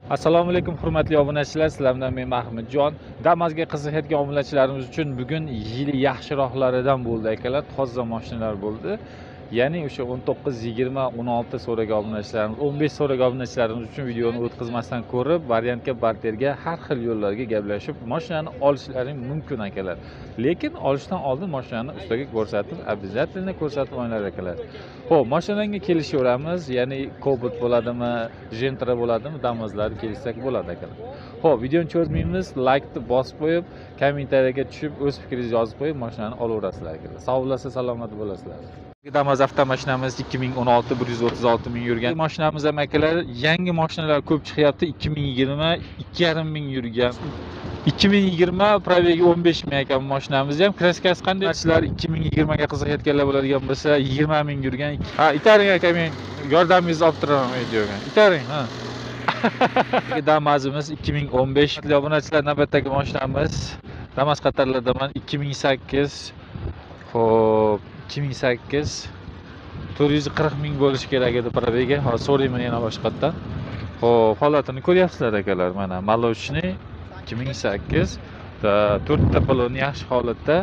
Assalomu alaykum hurmatli obunachilar, sizlar men Mahmudjon. Damas'ga qiziqayotgan obunachilarimiz uchun bugun yili yaxshiroqlaridan bo'ldi akalar, toza mashinalar bo'ldi. Ya'ni o'sha 19, 20, 16 so'ragan obunachilarimiz, 15 so'ragan obunachilarimiz uchun videoni o'tkazmasdan ko'rib, variantga, barterga, har xil yo'llarga gaplashib, mashinani olishlaring mumkin akalar. Lekin olishdan oldin mashinani ustaga ko'rsatib, обязательно ko'rsatib olinglar akalar. Xo'p, mashinaga kelishaveramiz. Ya'ni Cobalt bo'ladimi, Gentra bo'ladimi, Damas'lar kelsak bo'ladi akalar. Xo'p, videoni cho'zmaymiz, like-ni bosib qo'yib, kommentariyaga tushib, o'z fikringizni yozib qo'yib, mashinani olaverasizlar akalar. Sog' bo'lasiz, salomat bo'lasizlar. Damas avtomashinamiz 2016 136 ming yurgan mashinamiz ham akalar. Yangi mashinalar ko'p chiqyapti. 2020 2,5 ming yurgan. 2020 probegi 15 ming ekan mashinamiz ham. Kraskasi qanday? Sizlar 2020 ga qiziqayotganlar bo'ladigan bo'lsa 20 ming yurgan. Ha, itaring aka, men yordamingizni olib turaman videoga. Itaring, ha. Damas'imiz 2015. Obunachilar, navbatdagi mashinamiz Damas qatarlardaman 2008. Xo'p, 2008 440 ming bo'lishi kerak edi probegi. Hozir so'rayman yana boshqatdan. Xo'p, holatini ko'ryapsizlar akalar. Mana Malochny 2008 to'rtta balon yaxshi holatda.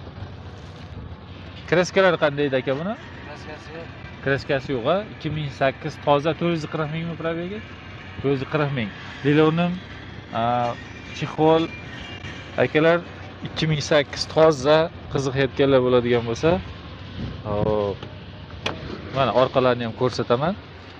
Kraskalar qanday edi aka buni? Kraskasi yo'q. Kraskasi yo'q, 2008 toza 440 mingmi probegi? 440 ming. Lelonim chexol akalar 2008 toza qiziqayotganlar bo'ladigan bo'lsa, hop. Mana orqalarini ham ko'rsataman.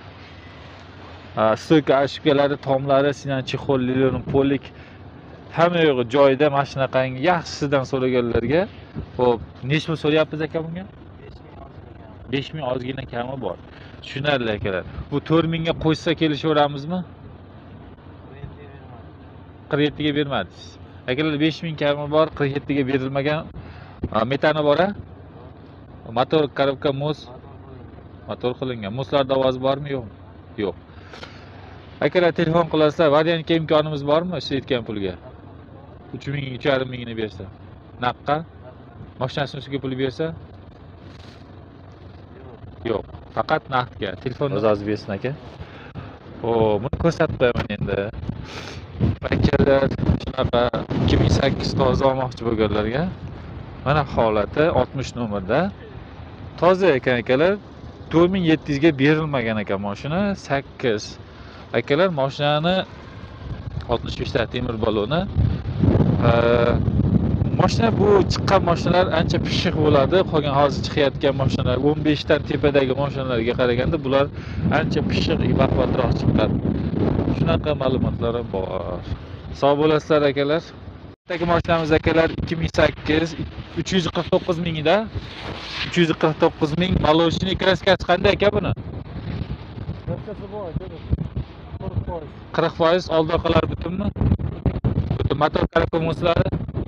Stoyka ashkalari, tomlari, sinan chexol, lelonim polik hamma yo'g'i joyida. Mashina qangi yaxshisidan so'raganlarga. Xo'p, necha pul so'rayapmiz aka bunga? 5 ming ozgina kami bor. Tushunarli akalar. Bu 4 mingga qo'shsa kelishaveramizmi? 47 ga bermadingiz. Akalar 5 ming kami bor, 47 ga berilmagan. Metani bor-a? Motor, korobka, mos. Motor qilingan. Moslarda ovoz bormi, yo'qmi? Yo'q. Akalar, telefon qilasizlar, variantga imkonimiz bormi siz aytgan pulga? 3 ming, 3,5 mingni bersa. Naqqa? Mashinasini ustiga pul bersa? Yo'q. Faqat naqdga. Telefonni o'zingiz bersin aka. Xo'p, buni ko'rsatib qo'yaman endi. Akalar, shunaqa 2008 toza olmoqchi bo'lganlarga mana holati 60 nomerda. Toza ekan akalar. 4700 ga berilmagan ekan mashina. 8 akalar, mashinani 65 ta temir baloni. Mashina bu chiqqan mashinalar ancha pishiq bo'ladi. Qolgan hozir chiqayotgan mashinalar 15 dan tepadagi mashinalarga qaraganda bular ancha pishiq, baquvvatroq chiqadi. Shunaqa ma'lumotlar ham bor. Sog' bo'lasizlar akalar. Bittagi mashinamiz akalar 2008 349 mingda. 349 ming. Malochny kraskasi qanday aka buni? Kraskasi bor, 40%. 40% old orqalari butunmi? Butun. Motor karakomoslari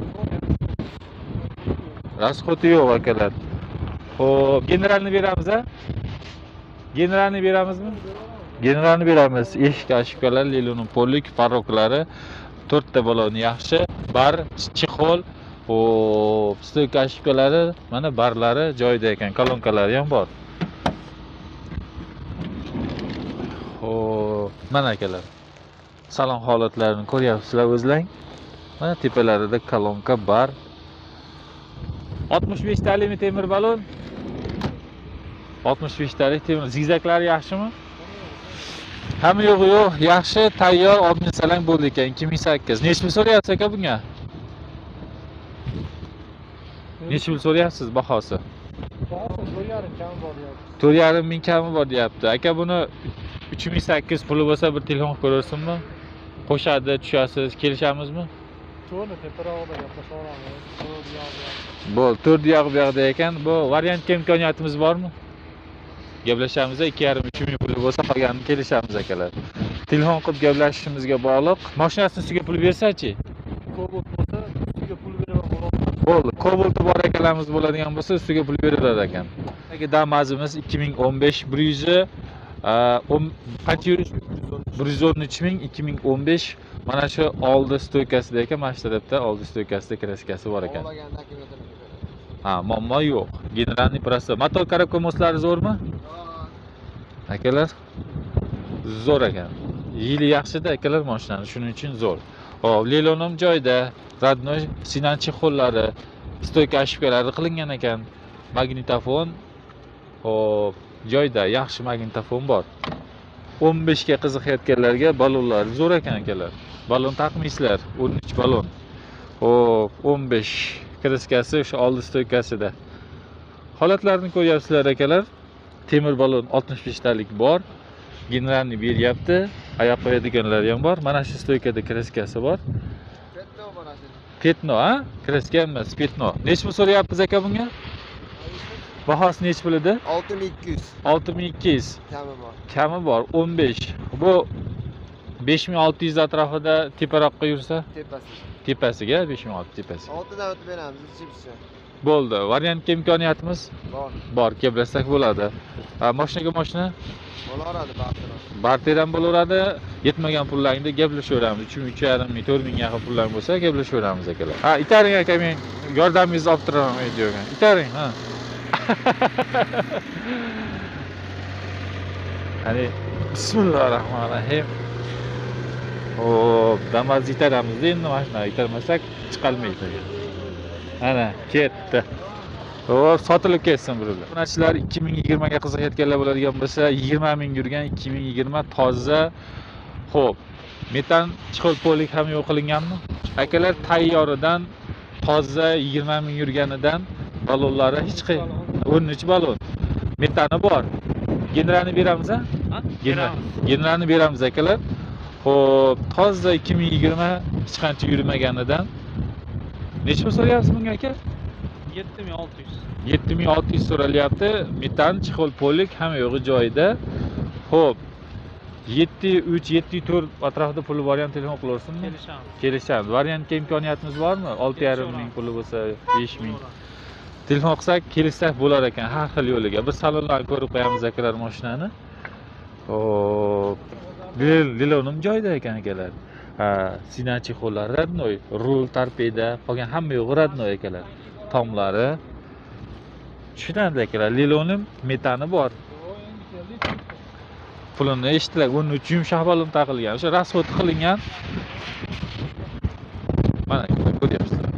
rasxoti yo'q akalar. Xo'p, generalni beramiz-a? Generalni beramizmi? Generalni beramiz. Eshik ashkalar, lelonim polik, farroklari, 4 ta baloni yaxshi, bar, chexol, xo'p, stoyka ashkalari, mana barlari joyida ekan, kolonkalari ham bor. Xo'p, mana akalar. Salon holatlarini ko'ryapsizlar o'zlaring. Mana tepalarida kolonka, bar. 65 talikmi temir balon? 65 talik temir. Zigzaglari yaxshimi? Hamma yo'g'i yo'q, yaxshi, tayyor, olib salang bo'ldi ekan 2008. Necha pul so'rayapsiz aka bunga? Necha pul so'rayapsiz bahosi? 4,5 kami bor deyapti. 4,5 ming kami bor deyapti. Aka buni 3008 puli bo'lsa bir telefon qilib ko'rarsinmi? Qo'shadi, tushasiz, kelishamizmi? To'g'ri, teparoqda gaplashaveramiz. Bo'l, 4 bu yoqda ekan. Bu variantga imkoniyatimiz bormi? Gaplashamiz, 2,5-3 ming puli bo'lsa qolganini kelishamiz akalar. Telefon qilib gaplashishimizga bog'liq. Mashinasini ustiga pul bersa-chi? Cobalt bo'lsa, ustiga pul beraman. Bo'ldi. Cobalt bor akalarimiz bo'ladigan bo'lsa, ustiga pul beraverar ekan. Damas'imiz 2015 100 qancha yurish? 113 ming 2015. Mana shu oldi stoykasida ekan, mana shu tarafda oldi stoykasida kraskasi bor ekan. Ha, muammo yo'q. Generalniy prosta. Motor karakomoslari zo'rmi? Akalar, zo'r ekan. yili yaxshida akalar mashinani, shuning uchun zo'r. Hop, Lelon ham joyda, radnoy sinan chexollari, stoyka ashibkalari qilingan ekan. Magnitofon hop, joyda, yaxshi magnitofon bor. 15 ga qiziqayotganlarga balonlar zo'r ekan akalar. Balon taqmaysizlar, 13 balon. Hop, 15 kreskasi o'sha oldi stoykasida. Holatlarini ko'ryapsizlar akalar. Temir balon 65 talik bor. Generalni beryapti. Oyoq qo'yadiganlar ham bor. Mana shu stoykada kreskasi bor. Petno, ha? Kreska emas, petno. Nechmi so'rayapmiz aka bunga? Bahosi nech pulida? 6200. 6200. Kami bor. Kami bor 15. Bu 5600 atrofida teparoqqa yursa, Tepasi. tepasiga 5600 tepasi. 6 dan o'tib beramiz, chipsi. Bo'ldi. Variantga imkoniyatimiz Bor. bor, kelsak bo'ladi. Mashinaga mashina Bo'laveradi barcha. barter ham bo'laveradi. Yetmagan pullarni gaplashaveramiz. 3.5 ming, 4 ming yaqin pullar bo'lsa gaplashaveramiz akalar. Ha, itaring aka, men yordamingizni olib turaman videoga. Itaring, ha. Hani bismillahirrohmanirrohim. Hop, Damas itaramiz endi mashina itarmasak chiqolmaydi. Ana, ketdi. Hop, sotilib ketsin bular. Bunachilar 2020 ga qiziqayotganlar bo'ladigan bo'lsa, 20 ming yurgan 2020 toza. Hop, metan chixolpolik ham yo'q qilinganmi? Akalar tayyoridan toza 20 ming yurganidan balonlari hech 13 balon. Metani bor. Generalni beramiz, ha? Generalni beramiz akalar. Hop, toza 2020 hech qancha yurmaganidan nechmi so'rayapsiz bunga aka? 7600. 7600 so'ralyapti. Metan chixolpolik hamma yo'g'i joyida. Hop, 73 74 atrofida puli bor ham telefon qilaversinmi? Kelishamiz. Variantga imkoniyatimiz bormi? 6,5 ming puli bo'lsa 5 ming. Telefon qilsak, kelishsak bo'lar ekan har xil yo'liga. Bir salonlarni ko'rib qo'yamiz akalar mashinani. Hop, Lelonim joyida ekan akalar. Ha, sinan chexollar radnoy, rul, torpeda, qolgan hamma yo'g'i radnoy akalar. Tomlari tushunadi akalar. Lelonim metani bor. Pulini eshitdilar, 13 yumshoq balon taqilgan. O'sha rasxod qilingan. Mana ko'ryapsizlar.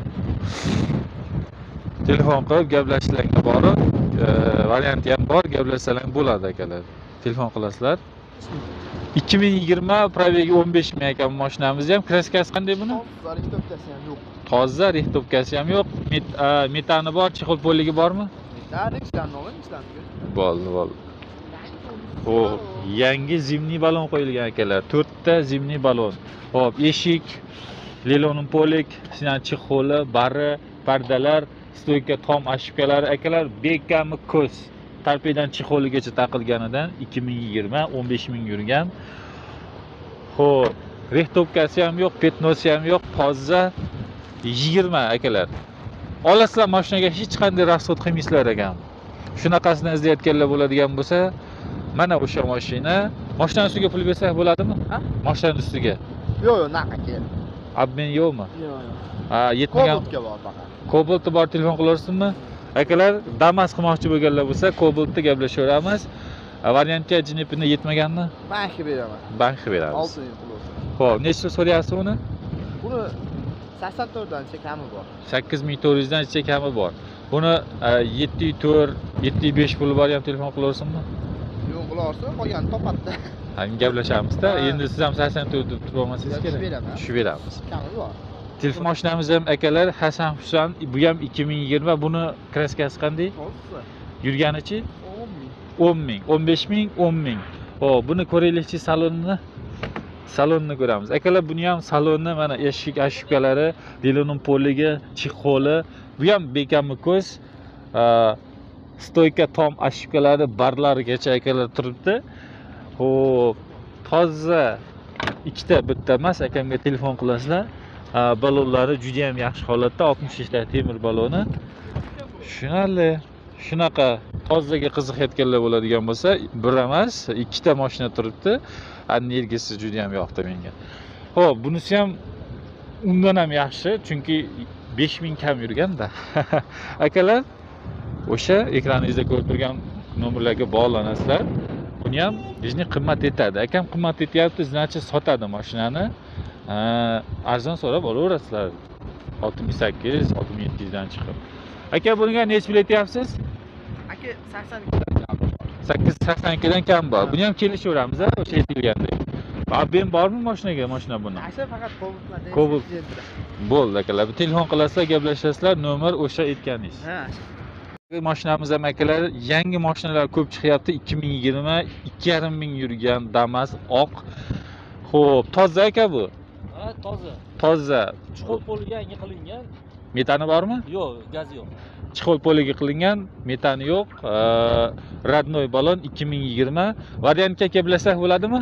Telefon qilib gaplashishlarga borib, varianti ham bor, gaplashsalar bo'ladi akalar. Telefon qilasizlar. 2020 probegi 15 ming ekan mashinamiz ham. Kreskasi qanday buni? Rihtobkasi ham yo'q. Toza, rihtobkasi ham yo'q. Metani bor, chixolpolligi bormi? Bo'ldi. O, yangi zimniy balon qo'yilgan akalar. 4 ta zimniy balon. Hop, eshik, Lelonim polik, sinan chixoli, bari, pardalar, stoyka tom ashibkalari akalar bekami ko'z. Torpedan chixoligacha taqilganidan 2020 15 ming yurgan. Xo'p, rihtobkasi ham yo'q, petnosi ham yo'q, toza 20 akalar. Olasizlar mashinaga hech qanday rasxod qilmaysizlar ekan. Shunaqasini izlayotganlar bo'ladigan bo'lsa, mana o'sha mashina. Mashinaning ustiga pul bersak bo'ladimi? Ha? Mashinaning ustiga. Yo'q, naqa kel. Obmen yo'qmi? Yo'q. Ha, yetmagan. Koboltga bor faqat. Koboltda bor, telefon qilaversinmi? Akalar, Damas qilmoqchi bo'lganlar bo'lsa, Koboltda gaplashaveramiz. Variantga jinepini yetmaganmi? Bankga beraman. Bankga beramiz. 6 ming pul bo'lsa. Xo'p, nechta so'rayapsiz uni? Buni 84 dan kami bor. 8400 dan kami bor. Buni 74, 75 puli bor ham telefon qilaversinmi? Yo'q, qilaversa, qolganini topadi. Ha, gaplashamizda. Endi siz ham 84 deb turib olmasangiz kerak. Tushib beramiz. Kami bor. Telefon mashinamiz ham akalar Hasan Husan, bu ham 2020. Buni kreskasi qanday? Yurganichi? 10 ming, 15 ming, 10 ming. Hop, buni ko'raylikchi salonni. Salonni ko'ramiz. Akalar, buni ham salonni mana eshik ashibkalari, Lelonim poligi, chixoli, bu ham bekami ko'z, stoyka tom ashibkalari, barlarigacha akalar turibdi. Hop, toza ikkita bitta emas, akamga telefon qilasizlar. Balonlari juda ham yaxshi holatda, 63 ta temir baloni. Tushunarli. Shunaqa tozaga qiziqayotganlar bo'ladigan bo'lsa, bir emas, ikkita mashina turibdi. Energiyasi juda ham yoqdi menga. Xo'p, bunisi ham undan ham yaxshi, chunki 5000 kam yurganda. Akalar, o'sha ekraningizda ko'rib turgan nomerlarga bog'lanasizlar. Buni ham bizning qimmat etadi. Akam qimmat etyapti, значит sotadi mashinani. Arzon so'rab olaverasizlar. 68, 67 dan chiqib. Aka bunga necha pul aytyapsiz? Aka 82 882 dan kam bor. Buni ham kelishaveramiz, o'sha aytilgandek. Abim bormi mashinaga, mashina buni? Asa faqat Cobalt'larda. Cobalt. Bo'ldi akalar. Telefon qilasizlar, gaplashasizlar, nomer o'sha aytganingiz. Ha. Mashinamiz ham akalar, yangi mashinalar ko'p chiqyapti. 2020 2,5 ming yurgan Damas oq. Xo'p, toza aka bu. Ha, toza. Toza. Chuqur poliga yangi qilingan. Metani bormi? Yo'q, gaz yo'q. Chixol poliga qilingan, metani yo'q. Radnoy balon 2020. Variantga gaplashsak bo'ladimi?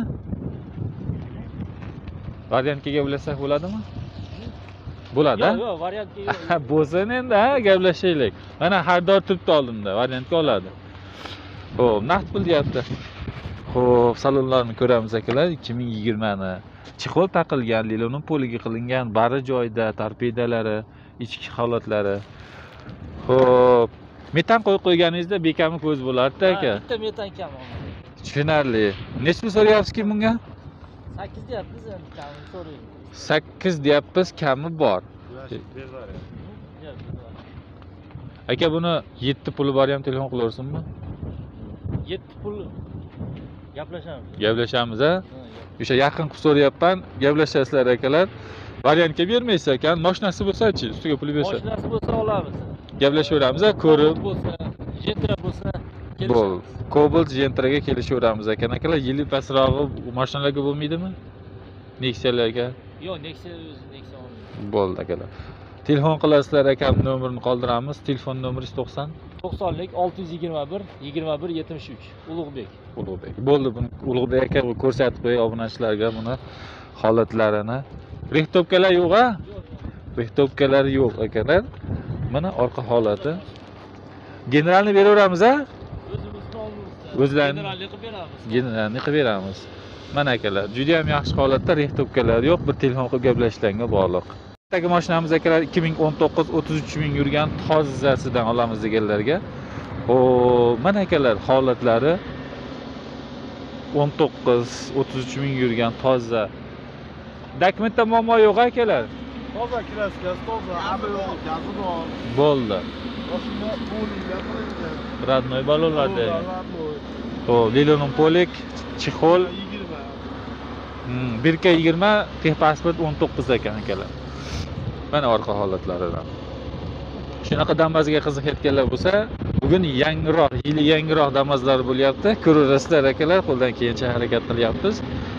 Variantga gaplashsak bo'ladimi? Bo'ladi. Yo'q, variantga yo'q. Bo'lsin endi, gaplashaylik. Mana xaridor turibdi oldimda, variantga oladi. Xo'p, naqd pul deyapti. Xo'p, salonlarni ko'ramiz akalar, 2020 ni. Chixol taqilgan, lilonin poliga qilingan, bari joyida, torpedalari, ichki holatlari. Xo'p, metan qo'yib qo'yganingizda bekamni ko'z bo'lardi aka. Bitta metan kam. Tushunarli. Necha pul so'rayapsizki bunga? 8 deyapmiz endi kamini so'raymiz. 8 deyapmiz, kami bor. Aka buni 7 puli bor ham telefon qilaversinmi? 7 pul gaplashamiz. Gaplashamiz a? O'sha yaqin qilib so'rayapman, gaplashasizlar akalar. Variantga bermaysiz ekan, mashinasi bo'lsa-chi, ustiga pul bersa. Mashinasi bo'lsa olamiz. Gaplashaveramiz a, ko'rib. bo'lsa, Gentra bo'lsa Bo'l. Cobalt Gentraga kelishaveramiz ekan akalar. Yili pasrog'i mashinalarga bo'lmaydimi? Nexialarga. Yo'q, Nexia o'zi Nexia olmaydi. Bo'ldi akalar. Telefon qilasizlar akam, nomerini qoldiramiz. Telefon nomeringiz 90 90lik 621 21 73 Ulug'bek. Ulug'bek. Bo'ldi, buni Ulug'bek aka ko'rsatib qo'y obunachilarga buni holatlarini. Rehtopkalar yo'q-a? Rehtopkalar yo'q akalar. Mana orqa holati. Generalni beraveramiz-a? O'zimizni oldimizda. O'zlarini Generalni qilib beramiz. generalni qilib beramiz. Mana akalar, juda ham yaxshi holatda, rehtopkalar yo'q, bir telefon qilib gaplashishlarga bog'liq. Bittagi mashinamiz akalar 2019 33 ming yurgan tozasidan olamiz deganlarga. Mana akalar holatlari 19 33 ming yurgan toza. Dokumentda muammo yo'q akalar. Toza kraskasi, toza, abilo, gazi bor. Bo'ldi. Mashina poliga qilingan. Radnoy balonlarda. Xo'p, lilonin polik, chixol 20. 1K20, texpasport 19 ekan akalar. Mana orqa holatlaridan. Shunaqa Damas'ga qiziqayotganlar bo'lsa, bugun yangiroq, yili yangiroq Damas'lar bo'lyapti. Ko'rasizlar akalar, qo'ldan kelgancha harakat qilyapmiz.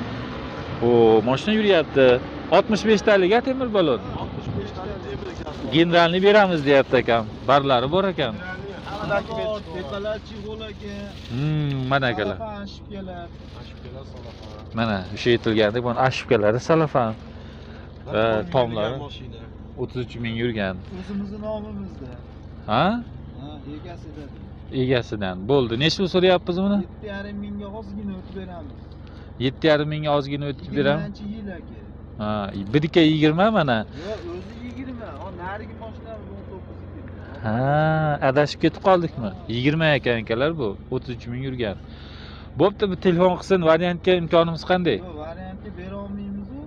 Mashina yuryapti. 65 talik temir balon. 65 tane temir ekan. Generalni beramiz deyapti akam. Barlari bor ekan. Tepalar chig'ol ekan. Mana akalar. Ashibkalar salafan. Mana o'sha aytilgandek, bu ashibkalari salafan. Tomlari 33 ming yurgan. O'zimizni nomimizda. Ha? Ha, egasidan. Egasidan. Bo'ldi. Necha pul so'rayapmiz buni? 7,5 mingga ozgina o'tib beramiz. 7,5 mingga ozgina o'tib beramiz. 20-yil aka. Ha, 1K20 mana. Yo'q, o'zi 20. O narigi mashinamiz 19 Ha, adashib ketib qoldikmi? 20 ekan akalar bu. 33 ming yurgan. Bo'pti, bir telefon qilsin, variantga imkonimiz qanday? Yo'q, variantga bera olmaymiz-ku.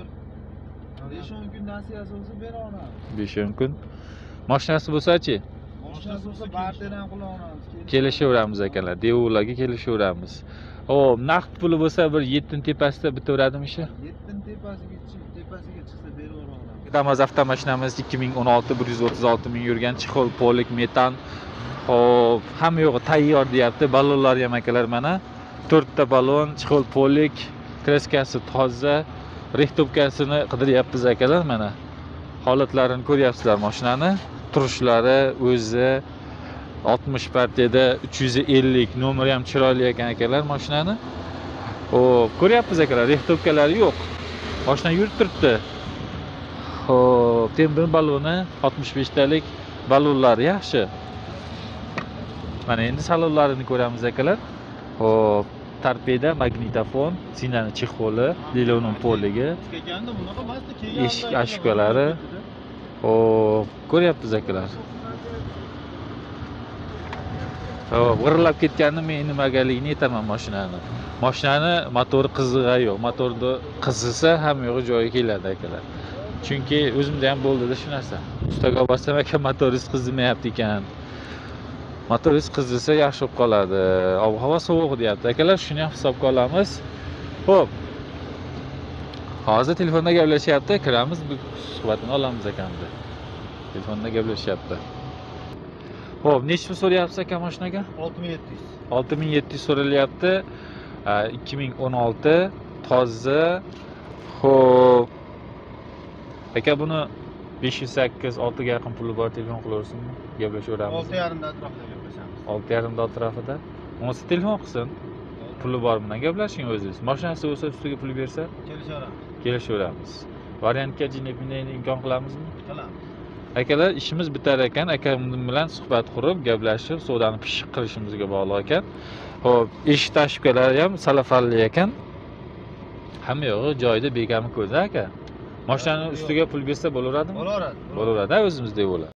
Bir 5-10 kun nasiyasi bo'lsa bera olamiz. 5-10 kun. Mashinasi bo'lsa-chi? Mashinasi bo'lsa barter ham qila olamiz. Kelishaveramiz akalar. Devurlarga kelishaveramiz. Xo'p, naqd puli bo'lsa bir 7 tepasida bitaveradimi ishi? 7 tepasiga chiqsa bera olamiz. Damas avtomashinamiz 2016 136 ming yurgan, chixol polik metan. Xo'p, hamma yo'g'i tayyor deyapti. Balonlar ham akalar mana 4 ta balon, chixol polik, kreskasi toza, rehtopkasini qidiryapmiz akalar mana. Holatlarini ko'ryapsizlar mashinani. Turishlari o'zi 60 partiyada 350 nomeri ham chiroyli ekan akalar mashinani. Xo'p, ko'ryapmiz akalar, rehtopkalari yo'q. Mashina yurib turibdi. Xo'p, temir baloni 65 talik balonlar yaxshi. Mana endi salonlarini ko'ramiz akalar. Xo'p, torpeda, magnitofon, sinani chexoli, lilonin poligi, Kelganda bunaqa emasdi, kelganda eshik ashkalari. Xo'p, ko'ryapmiz akalar. Hop, g'irillab ketganda men nimagaligini aytaman mashinani. Mashinani motori qizig'i yo'q. Motorni qizisa ham yo'g'i joyiga keladi akalar. Chunki o'zimda ham bo'ldi-da shu narsa. Ustaga borsam aka motoringiz qizimayapti ekan. Motoringiz qizisa yaxshi bo'lib qoladi. Ob-havo sovuq deyapti. Akalar shuni ham hisobga olamiz. Xo'p. Hozir telefonda gaplashyapti. Kiramiz, bu suhbatni olamiz akamda. Telefonda gaplashyapti. Xo'p, nechta so'rayapsiz aka mashinaga? 6700. 6700 so'ralyapti. 2016 toza. Xo'p. Aka buni 508 6 ga yaqin puli bor, telefon qilaversinmi? Gaplashaveramiz. 6,5 da atrofida gaplashamiz. 6,5 da atrofida. Unisi telefon qilsin. Puli bor bilan gaplashing o'zingiz. Mashinasi bo'lsa ustiga pul bersa, Kelishaveramiz. kelishaveramiz. Variantga jinebini imkon qilamizmi? Qilamiz. Akalar, ishimiz bitar ekan, akam bilan suhbat qurib, gaplashib, savdoni pishiq qilishimizga bog'liq ekan. Xo'p, eshik tashibkalari ham salafanli ekan. Hamma yo'g'i joyida begami ko'zi aka. Mashinani ustiga pul bersa bo'laveradimi? Bo'laveradi. Bo'laveradi, o'zimizda bo'ladi.